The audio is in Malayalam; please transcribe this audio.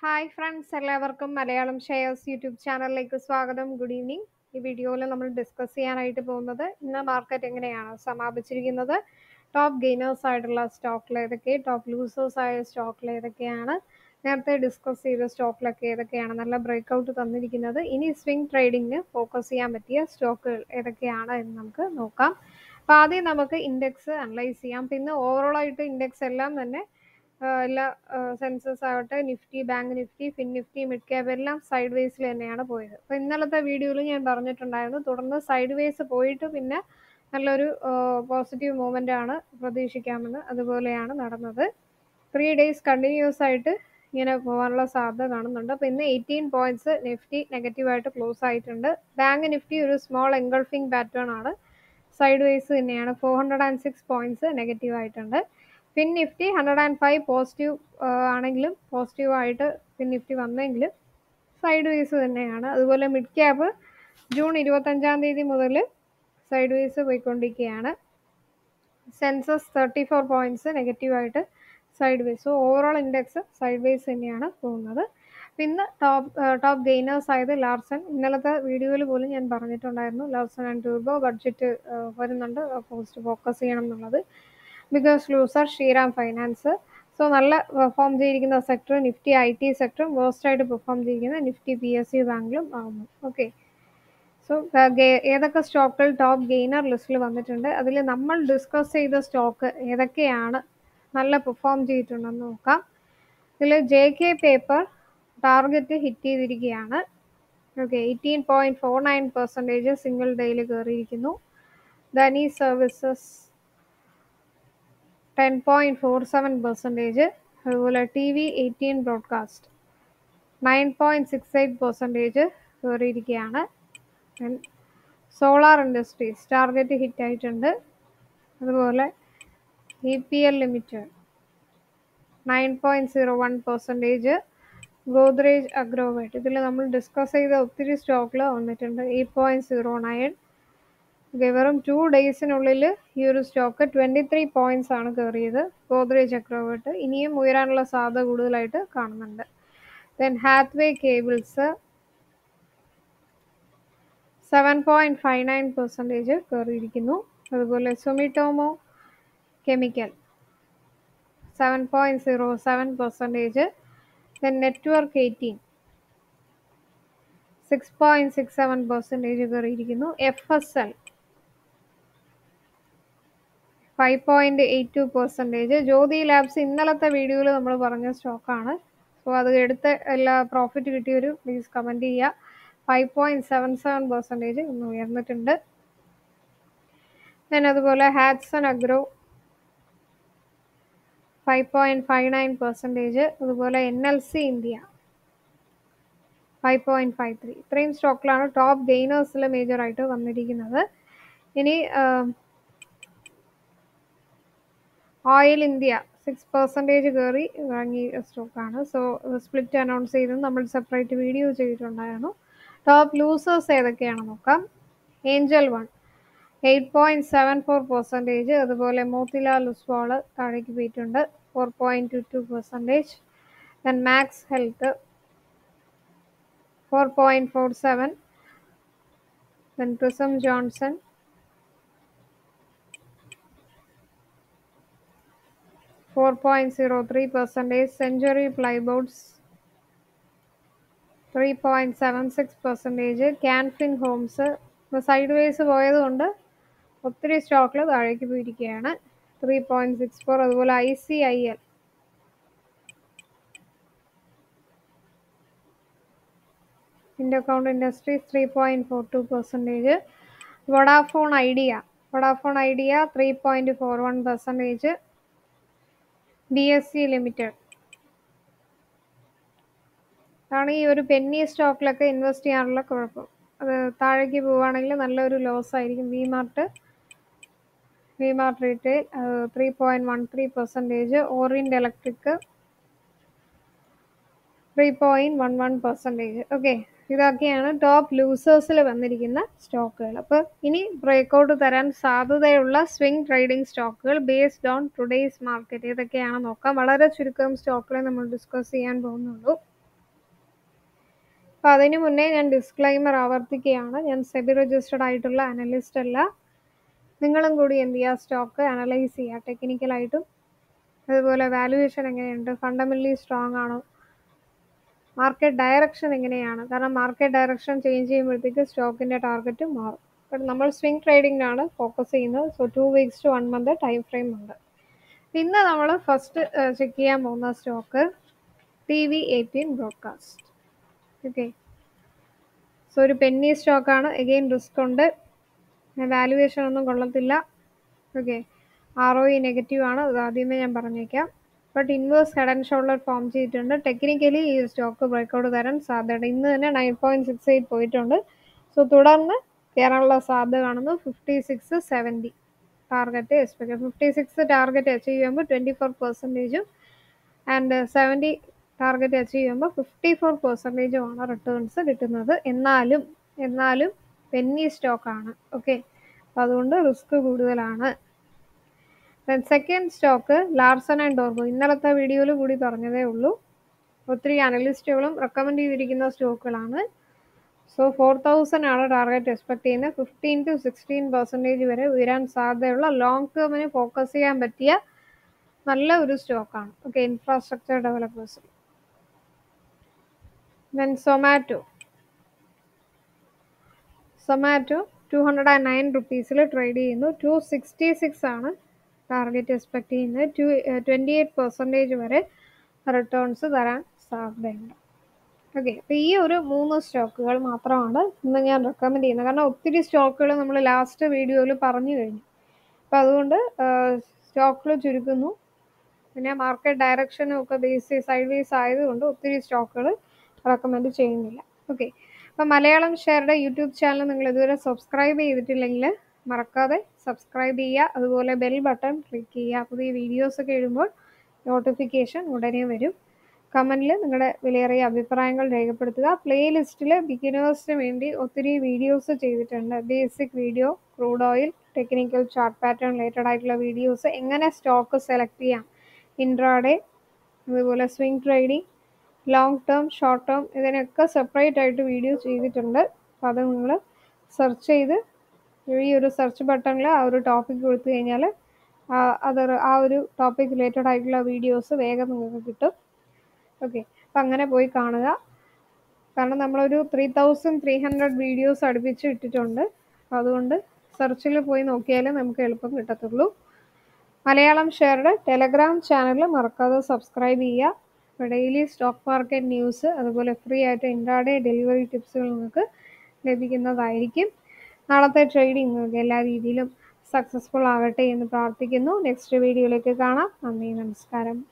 ഹായ് ഫ്രണ്ട്സ്, എല്ലാവർക്കും മലയാളം ഷെയർസ് യൂട്യൂബ് ചാനലിലേക്ക് സ്വാഗതം. Good evening. ഈ വീഡിയോയിൽ നമ്മൾ ഡിസ്കസ് ചെയ്യാനായിട്ട് പോകുന്നത് ഇന്ന് മാർക്കറ്റ് എങ്ങനെയാണ് സമാപിച്ചിരിക്കുന്നത്, ടോപ്പ് ഗെയിനേഴ്സ് ആയിട്ടുള്ള സ്റ്റോക്കിൽ ഏതൊക്കെ, ടോപ്പ് ലൂസേഴ്സ് ആയ സ്റ്റോക്കിൽ ഏതൊക്കെയാണ്, നേരത്തെ ഡിസ്കസ് ചെയ്ത സ്റ്റോക്കിലൊക്കെ ഏതൊക്കെയാണ് നല്ല ബ്രേക്ക്ഔട്ട് തന്നിരിക്കുന്നത്, ഇനി സ്വിംഗ് ട്രേഡിങ്ങിന് ഫോക്കസ് ചെയ്യാൻ പറ്റിയ സ്റ്റോക്കുകൾ ഏതൊക്കെയാണ് എന്ന് നമുക്ക് നോക്കാം. അപ്പോൾ ആദ്യം നമുക്ക് ഇൻഡെക്സ് അനലൈസ് ചെയ്യാം. പിന്നെ ഓവറോൾ ആയിട്ട് ഇൻഡെക്സ് എല്ലാം തന്നെ എല്ലാ സെൻസസ് ആവട്ടെ, Nifty, Bank Nifty, Fin Nifty, mid cap എല്ലാം സൈഡ് വേസിൽ തന്നെയാണ് പോയത്. അപ്പോൾ ഇന്നലത്തെ വീഡിയോയിൽ ഞാൻ പറഞ്ഞിട്ടുണ്ടായിരുന്നു, തുടർന്ന് സൈഡ് വേസ് പോയിട്ട് പിന്നെ നല്ലൊരു പോസിറ്റീവ് മൂവ്മെൻ്റ് ആണ് പ്രതീക്ഷിക്കാമെന്ന്. അതുപോലെയാണ് നടന്നത്. 3 days കണ്ടിന്യൂസ് ആയിട്ട് ഇങ്ങനെ പോകാനുള്ള സാധ്യത കാണുന്നുണ്ട്. അപ്പോൾ ഇന്ന് 18 പോയിന്റ്സ് നിഫ്റ്റി നെഗറ്റീവായിട്ട് ക്ലോസ് ആയിട്ടുണ്ട്. ബാങ്ക് നിഫ്റ്റി ഒരു സ്മോൾ എൻഗൾഫിംഗ് പാറ്റേൺ ആണ്, സൈഡ് വേസ് തന്നെയാണ്. 406 പോയിന്റ്സ് നെഗറ്റീവ് ആയിട്ടുണ്ട്. ഫിൻ നിഫ്റ്റി 105 പോസിറ്റീവ് ആണെങ്കിലും പോസിറ്റീവായിട്ട് ഫിൻ നിഫ്റ്റി വന്നെങ്കിലും സൈഡ് വേസ് തന്നെയാണ്. അതുപോലെ മിഡ് ക്യാപ്പ് ജൂൺ 25 മുതൽ സൈഡ് വേസ് പോയിക്കൊണ്ടിരിക്കുകയാണ്. സെൻസസ് 34 പോയിന്റ്സ് നെഗറ്റീവായിട്ട് sideways. So overall index sideways തന്നെയാണ് പോകുന്നത്. പിന്നെ ടോപ്പ് ഗെയിനേഴ്സ് ആയത് ലാർസൺ. ഇന്നലത്തെ വീഡിയോയിൽ പോലും ഞാൻ പറഞ്ഞിട്ടുണ്ടായിരുന്നു, ലാർസൺ ആൻഡ് ടൂർബോ ബഡ്ജറ്റ് വരുന്നുണ്ട്, പോസ്റ്റ് ഫോക്കസ് ചെയ്യണം എന്നുള്ളത്. Biggest loser Shriram Finance. So നല്ല പെർഫോം ചെയ്തിരിക്കുന്ന സെക്ടർ നിഫ്റ്റി ഐ ടി സെക്ടറും, വേസ്റ്റ് ആയിട്ട് പെർഫോം ചെയ്തിരിക്കുന്ന നിഫ്റ്റി പി എസ് യു ബാങ്കിലും ആകുന്നു. ഓക്കെ, സോ ഏതൊക്കെ സ്റ്റോക്കുകൾ ടോപ്പ് ഗെയിനർ ലിസ്റ്റിൽ വന്നിട്ടുണ്ട്, അതിൽ നമ്മൾ ഡിസ്കസ് ചെയ്ത സ്റ്റോക്ക് ഏതൊക്കെയാണ് നല്ല പെർഫോം ചെയ്തിട്ടുണ്ടെന്ന് നോക്കാം. ഇതിൽ J K Paper target hit ചെയ്തിരിക്കുകയാണ്. ഓക്കെ, 18.49% സിംഗിൾ ഡേയിൽ കയറിയിരിക്കുന്നു. ധനി സർവീസസ് 10.47%. അതുപോലെ ടി വി 18 ബ്രോഡ്കാസ്റ്റ് 9.68% കയറിയിരിക്കുകയാണ്. സോളാർ ഇൻഡസ്ട്രീസ് ടാർഗറ്റ് ഹിറ്റ് ആയിട്ടുണ്ട്. അതുപോലെ E P L Limited 9.01%. Godrej Agrovet, ഇതിൽ നമ്മൾ ഡിസ്കസ് ചെയ്ത ഒത്തിരി സ്റ്റോക്കിൽ വന്നിട്ടുണ്ട്. 8.09. വെറും 2 ഡേയ്സിനുള്ളിൽ ഈ ഒരു സ്റ്റോക്ക് 23 പോയിന്റ്സ് ആണ് കയറിയത്. ഗോദ്രേജ് അഗ്രോവേറ്റ് ഇനിയും ഉയരാനുള്ള സാധ്യത കൂടുതലായിട്ട് കാണുന്നുണ്ട്. ദെൻ ഹാത്വേ കേബിൾസ് 7.59% കയറിയിരിക്കുന്നു. അതുപോലെ സുമിറ്റോമോ കെമിക്കൽ 7.07%. ദെൻ നെറ്റ്വർക്ക് 18 6.67% കയറിയിരിക്കുന്നു. FSL 5.82%. ജ്യോതി ലാബ്സ് ഇന്നലത്തെ വീഡിയോയിൽ നമ്മൾ പറഞ്ഞ സ്റ്റോക്കാണ്. സോ അത് എടുത്ത് എല്ലാ പ്രോഫിറ്റ് കിട്ടിയൊരു പ്ലീസ് കമൻറ്റ് ചെയ്യുക. 5.77% ഇന്ന് ഉയർന്നിട്ടുണ്ട്. ദെൻ അതുപോലെ ഹാറ്റ്സൺ അഗ്രോ 5.59%. അതുപോലെ NLC ഇന്ത്യ 5.53. ഇത്രയും സ്റ്റോക്കിലാണ് ടോപ്പ് ഗെയിനേഴ്സിൽ മേജറായിട്ട് വന്നിരിക്കുന്നത്. ഇനി ഓയിൽ ഇന്ത്യ 6% കയറി വാങ്ങിയ സ്റ്റോക്കാണ്. സോ സ്പ്ലിറ്റ് അനൗൺസ് ചെയ്ത് നമ്മൾ സെപ്പറേറ്റ് വീഡിയോ ചെയ്തിട്ടുണ്ടായിരുന്നു. ടോപ്പ് ലൂസേഴ്സ് ഏതൊക്കെയാണെന്ന് നോക്കാം. Angel One 8.74%. അതുപോലെ മോത്തിലാൽ ഒസ്വാൾ താഴേക്ക് പോയിട്ടുണ്ട്, 4.22%. Then Max Health 4.47. Then Prism Johnson 4.03%. Century Plyboards 3.76%. Canfin Homes sideways പോയതുകൊണ്ട് ഒത്തിരി സ്റ്റോക്കിൽ താഴേക്ക് പോയിരിക്കുകയാണ്, 3.64. അതുപോലെ ICIL Indo Count Industries 3.42%. Vodafone Idea 3.41%. BSE limited ആണ് ഈ ഒരു പെന്നി സ്റ്റോക്കിലൊക്കെ ഇൻവെസ്റ്റ് ചെയ്യാനുള്ള കുഴപ്പം. അത് താഴേക്ക് പോവുകയാണെങ്കിൽ നല്ലൊരു ലോസ് ആയിരിക്കും. V Mart Retail 3.13%. Orient Electric 3.11%. Okay, ഇതൊക്കെയാണ് ടോപ്പ് ലൂസേഴ്സിൽ വന്നിരിക്കുന്ന സ്റ്റോക്കുകൾ. അപ്പോൾ ഇനി ബ്രേക്ക്ഔട്ട് തരാൻ സാധ്യതയുള്ള സ്വിംഗ് ട്രേഡിംഗ് സ്റ്റോക്കുകൾ ബേസ്ഡ് ഓൺ ടുഡേയ്സ് മാർക്കറ്റ് ഏതൊക്കെയാണെന്ന് നോക്കാം. വളരെ ചുരുക്കം സ്റ്റോക്കുകളെ നമ്മൾ ഡിസ്കസ് ചെയ്യാൻ പോകുന്നുള്ളൂ. അപ്പോൾ അതിന് മുന്നേ ഞാൻ ഡിസ്ക്ലൈമർ ആവർത്തിക്കുകയാണ്, ഞാൻ സെബി രജിസ്റ്റേർഡ് ആയിട്ടുള്ള അനലിസ്റ്റ് അല്ല. നിങ്ങളും കൂടി എന്ത് ചെയ്യുക, സ്റ്റോക്ക് അനലൈസ് ചെയ്യുക ടെക്നിക്കലായിട്ടും, അതുപോലെ വാല്യുവേഷൻ എങ്ങനെയുണ്ട്, ഫണ്ടമെൻ്റലി സ്ട്രോങ് ആണോ, മാർക്കറ്റ് ഡയറക്ഷൻ എങ്ങനെയാണ്. കാരണം മാർക്കറ്റ് ഡയറക്ഷൻ ചേഞ്ച് ചെയ്യുമ്പോഴത്തേക്ക് സ്റ്റോക്കിൻ്റെ ടാർഗറ്റ് മാറും. അപ്പം നമ്മൾ സ്വിംഗ് ട്രേഡിങ്ങിനാണ് ഫോക്കസ് ചെയ്യുന്നത്. So 2 weeks to 1 month time frame ഉണ്ട്. ഇന്ന് നമ്മൾ ഫസ്റ്റ് ചെക്ക് ചെയ്യാൻ പോകുന്ന stock TV18 broadcast. Okay, so ഒരു പെന്നി സ്റ്റോക്കാണ്. എഗെയിൻ റിസ്ക് ഉണ്ട്, വാല്യുവേഷൻ ഒന്നും കൊള്ളത്തില്ല. ഓക്കെ, ROE നെഗറ്റീവ് ആണ്, അത് ആദ്യമേ ഞാൻ പറഞ്ഞേക്കാം. But inverse head and shoulder form ചെയ്തിട്ടുണ്ട്. ടെക്നിക്കലി ഈ സ്റ്റോക്ക് ബ്രേക്കൗട്ട് തരാൻ സാധ്യതയുണ്ട്. ഇന്ന് തന്നെ 9.68 പോയിട്ടുണ്ട്. സോ തുടർന്ന് കയറാനുള്ള സാധ്യത കാണുന്നു. 56.70 ടാർഗറ്റ് എക്സ്പെക്ട്. 56 ടാർഗറ്റ് അച്ചീവ് ചെയ്യുമ്പോൾ 24% ആൻഡ് 70 ടാർഗറ്റ് അച്ചീവ് ചെയ്യുമ്പോൾ 54% റിട്ടേൺസ് കിട്ടുന്നത്. എന്നാലും പെന്നി സ്റ്റോക്കാണ്. ഓക്കെ, അപ്പോൾ അതുകൊണ്ട് റിസ്ക് കൂടുതലാണ്. Second stock Larsen and Toubro. ഇന്നലത്തെ വീഡിയോയിൽ കൂടി പറഞ്ഞതേ ഉള്ളൂ. ഒത്തിരി അനലിസ്റ്റുകളും റെക്കമെൻഡ് ചെയ്തിരിക്കുന്ന സ്റ്റോക്കുകളാണ്. സോ 4,000 ആണ് ടാർഗറ്റ് എക്സ്പെക്ട് ചെയ്യുന്നത്. 15 to 16% വരെ ഉയരാൻ സാധ്യതയുള്ള ലോങ് ടേമിന് ഫോക്കസ് ചെയ്യാൻ പറ്റിയ നല്ല ഒരു സ്റ്റോക്കാണ്. Okay, infrastructure developers. Then Zomato 209 റുപ്പീസിൽ ട്രേഡ് ചെയ്യുന്നു. 266 ആണ് ടാർഗറ്റ് എക്സ്പെക്ട് ചെയ്യുന്നത്. 28% വരെ റിട്ടേൺസ് തരാൻ സാധ്യതയുണ്ട്. ഓക്കെ, അപ്പോൾ ഈ ഒരു 3 സ്റ്റോക്കുകൾ മാത്രമാണ് ഇന്ന് ഞാൻ റെക്കമെൻഡ് ചെയ്യുന്നത്. കാരണം ഒത്തിരി സ്റ്റോക്കുകൾ നമ്മൾ ലാസ്റ്റ് വീഡിയോയിൽ പറഞ്ഞു കഴിഞ്ഞു. അപ്പോൾ അതുകൊണ്ട് സ്റ്റോക്കുകൾ ചുരുക്കുന്നു. പിന്നെ മാർക്കറ്റ് ഡയറക്ഷനും ഒക്കെ സൈഡ് വേസ് ആയതുകൊണ്ട് ഒത്തിരി സ്റ്റോക്കുകൾ റെക്കമെൻഡ് ചെയ്യുന്നില്ല. ഓക്കെ, അപ്പോൾ മലയാളം ഷെയറുടെ യൂട്യൂബ് ചാനൽ നിങ്ങൾ ഇതുവരെ സബ്സ്ക്രൈബ് ചെയ്തിട്ടില്ലെങ്കിൽ മറക്കാതെ സബ്സ്ക്രൈബ് ചെയ്യുക. അതുപോലെ ബെൽ ബട്ടൺ ക്ലിക്ക് ചെയ്യുക. പുതിയ വീഡിയോസൊക്കെ ഇടുമ്പോൾ നോട്ടിഫിക്കേഷൻ ഉടനെ വരും. കമൻറ്റിൽ നിങ്ങളുടെ വിലയേറിയ അഭിപ്രായങ്ങൾ രേഖപ്പെടുത്തുക. പ്ലേലിസ്റ്റിൽ ബിഗിനേഴ്സിന് വേണ്ടി ഒത്തിരി വീഡിയോസ് ചെയ്തിട്ടുണ്ട്. Basic video, crude oil, technical chart pattern related ആയിട്ടുള്ള വീഡിയോസ്, എങ്ങനെ സ്റ്റോക്ക് സെലക്ട് ചെയ്യാം, ഇൻട്രാഡേ, അതുപോലെ swing trading, long term, short term, ഇതിനൊക്കെ സെപ്പറേറ്റ് ആയിട്ട് വീഡിയോ ചെയ്തിട്ടുണ്ട്. അപ്പോൾ അത് നിങ്ങൾ സെർച്ച് ചെയ്ത് ഈ ഒരു സെർച്ച് ബട്ടണിൽ ആ ഒരു ടോപ്പിക് കൊടുത്തു കഴിഞ്ഞാൽ ആ ഒരു ടോപ്പിക് റിലേറ്റഡ് ആയിട്ടുള്ള വീഡിയോസ് വേഗം നിങ്ങൾക്ക് കിട്ടും. ഓക്കെ, അപ്പം അങ്ങനെ പോയി കാണുക. കാരണം നമ്മളൊരു 3,300 വീഡിയോസ് അടുപ്പിച്ച് ഇട്ടിട്ടുണ്ട്. അപ്പോൾ അതുകൊണ്ട് സെർച്ചിൽ പോയി നോക്കിയാലേ നമുക്ക് എളുപ്പം കിട്ടത്തുള്ളൂ. മലയാളം ഷെയറുടെ ടെലഗ്രാം ചാനൽ മറക്കാതെ സബ്സ്ക്രൈബ് ചെയ്യുക. അപ്പോൾ ഡെയിലി സ്റ്റോക്ക് മാർക്കറ്റ് ന്യൂസ്, അതുപോലെ ഫ്രീ ആയിട്ട് ഇൻട്രാഡേ ഡെലിവറി ടിപ്സുകൾ നിങ്ങൾക്ക് ലഭിക്കുന്നതായിരിക്കും. നാളത്തെ ട്രേഡിംഗ് നിങ്ങൾക്ക് എല്ലാ രീതിയിലും സക്സസ്ഫുൾ ആകട്ടെ എന്ന് പ്രാർത്ഥിക്കുന്നു. നെക്സ്റ്റ് വീഡിയോയിലേക്ക് കാണാം. നന്ദി, നമസ്കാരം.